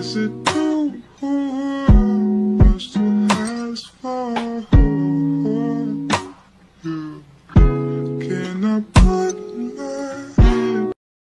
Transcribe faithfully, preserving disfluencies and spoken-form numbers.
Is it too much to ask for? Yeah. Can I